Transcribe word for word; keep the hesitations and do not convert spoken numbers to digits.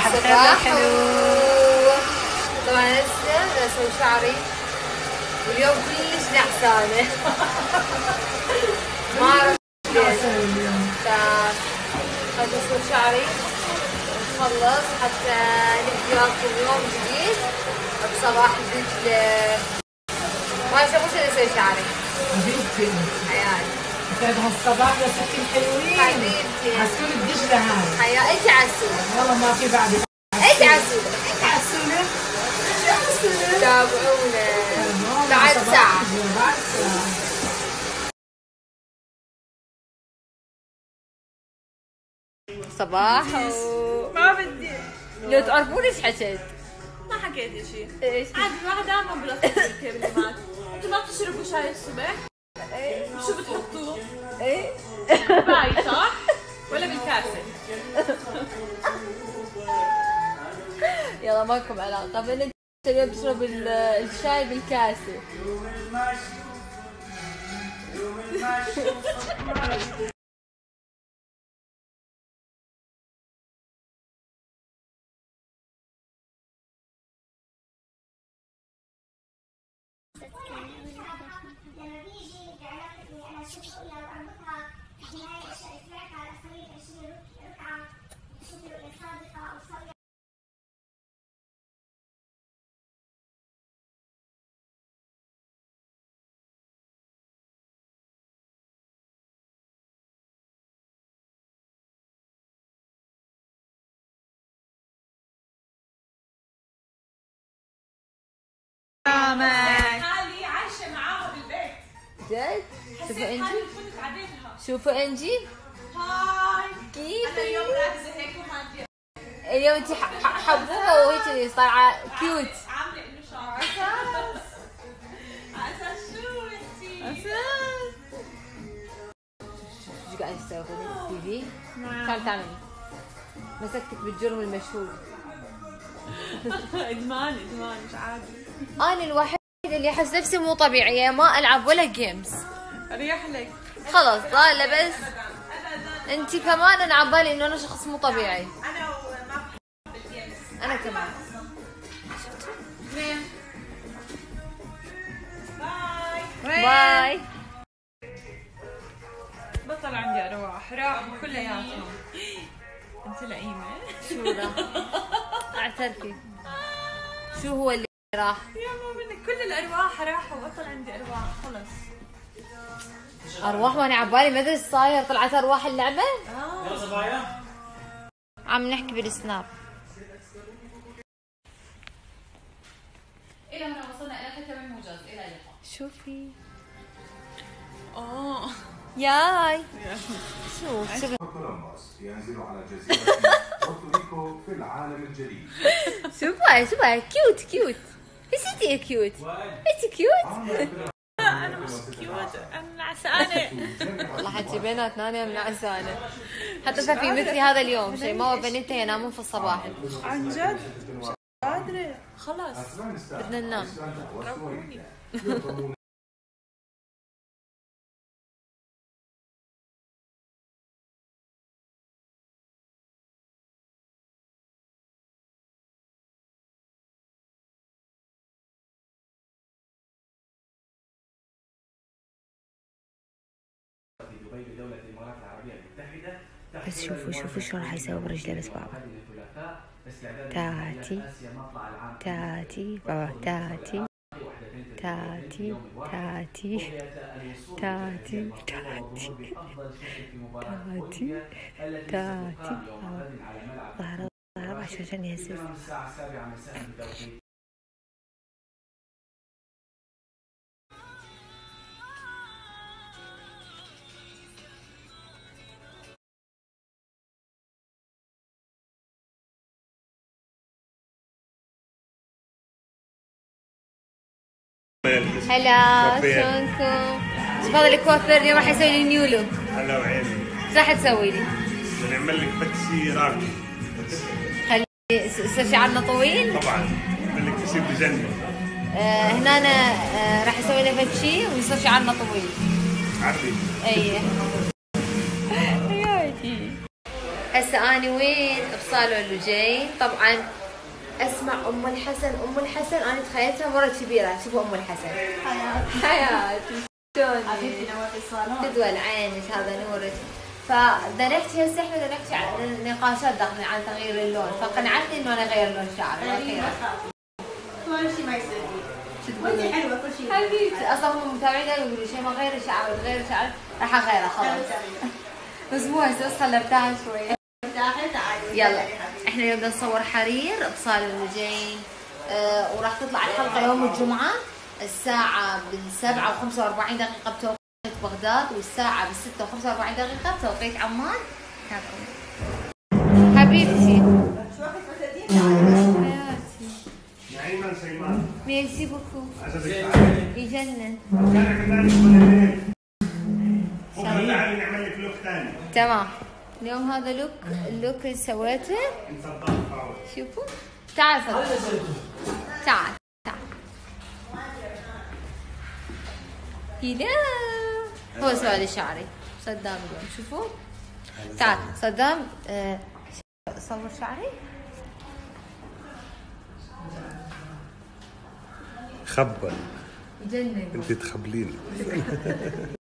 صباح طبعا هسه اسوي شعري واليوم كلش نعسانه. ما اعرف ليش. خلص اسوي شعري ونخلص حتى نبدي وياكم يوم جديد بصباح جديد. ما شو اسوي شعري حبيبتي حياتي. يسعد هالصباح يا ستي الحلوين. حبيبتي عسولة الدجلة هاي. حيا اجي عسولة. والله ما في بعد. اجي عسولة. اجي عسولة. اجي عسولة. تابعونا بعد ساعة. بعد ساعة. صباح ما بدي. لو تعرفون ايش حكيت؟ ما حكيت شيء. ايش؟ عادي الواحد دائما بلطف الكلمات. انتوا ما بتشربوا شاي الصبح؟ شو بتحطوه؟ ايه باي صح؟ ولا بالكاسة؟ يلا ماكم علاقة بين اليوم تشرب الشاي بالكاسة. خالي عايشة معاها بالبيت. جد؟ شوفوا حسيت انجي. حالي كنت عديتها. شوفوا انجي. هاي. كيف؟ أنا اليوم راكزة هيك وهادية. اليوم انتي حبوبة وهيك طالعة كيوت. عاملة إنه شعر. عسل. عسل شو بنتي؟ عسل. شو قاعدة تسوي تي في؟ تعال تعملي. مسكتك بالجرم المشهور. ادمان ادمان مش عادي. انا الوحيدة اللي احس نفسي مو طبيعية ما العب ولا جيمز. اريح لك. خلص ضايلة بس انتي كمان انا عبالي انه انا شخص مو طبيعي. انا وما بحب الجيمز. انا كمان. باي. باي. بطل عندي ارواح راحوا كلياتهم. انت لئيمة. شو راح؟ اعترفي. شو هو اللي راح؟ يا مو منك كل الارواح راحوا بطل عندي ارواح خلص. ارواح وانا عبالي ما ادري ايش صاير طلعت ارواح اللعبة؟ اه. عم نحكي بالسناب. الى هنا وصلنا الى ختام الموجز. الى اللقاء. شوفي. اه. ياي. شوف شوف كولومبوس ينزل على جزيرة بورتوريكو في العالم الجديد. شوفها شوفها كيوت كيوت. نسيتي كيوت. انت كيوت؟ انا مش كيوت انا نعسانة. والله حكي بيناتنا انا منعسانة. حتى صار في مثلي هذا اليوم شيماء وبنتها ينامون في الصباح. عن جد مش قادرة خلص بدنا ننام. روحوني. بدولة الإمارات العربية المتحدة. بس شوفوا شوفوا شو راح يسوي برجله بس بابا. تاتي تاتي بابا تاتي تاتي تاتي تاتي تاتي تاتي تاتي ظهر ظهر عشان يهزز. هلا شلونكم؟ شوف هذا الكوافير اليوم راح يسوي لي نيو لوك. هلا وعيني. ايش راح تسوي لي؟ بنعمل لك فتشي راقي. خلي يصير شعرنا طويل؟ طبعا بنعمل لك شيء بجنن. آه هنا أنا آه راح يسوي لنا فتشي ويصير شعرنا طويل. عربي. ايه. حياتي. هسه اني وين؟ بصالون اللجين. طبعا اسمع ام الحسن، ام الحسن انا تخيلتها مرة كبيرة. شوفوا ام الحسن. حياتي حياتي شلونك؟ حبيبتي نورتي الصالون. تدول عينك، هذا نورك. فبدنا نحكي هسه احنا بدنا نحكي عن نقاشات داخلين عن تغيير اللون، فقنعتني انه انا اغير لون شعري اخيرا. كل شيء ما يصير وانتي حلوه كل شيء. حبيبتي اصلا هم متابعين دائما يقولوا شيء ما غير شعري تغير شعري، راح اغيره خلاص. بس مو هسه، بس خلي ارتاح شوي. ارتاحي تعالي. يلا احنا اليوم بدنا نصور حرير بصالون اللجين. آه وراح تطلع الحلقه يوم الجمعه الساعه بالسبعة وخمسة وأربعين دقيقه بتوقيت بغداد، والساعه بالستة وخمسة وأربعين دقيقه بتوقيت عمان. حبيبتي شو وقت بتدين تعالي. حياتي نعيما سيمان. ميرسي بوكو. عجبك تعالي. يجنن. كان كذلك ولا بكره تعالي نعمل لك لوك ثاني. تمام. اليوم هذا لوك اللوك اللي سويته. نصدق فاول. شوفوا تعال صدق. تعال تعال. هلا هو سوى لي شعري صدام اليوم. شوفوا تعال صدام. آه صور شعري. خبل. يجنن. انت تخبليني.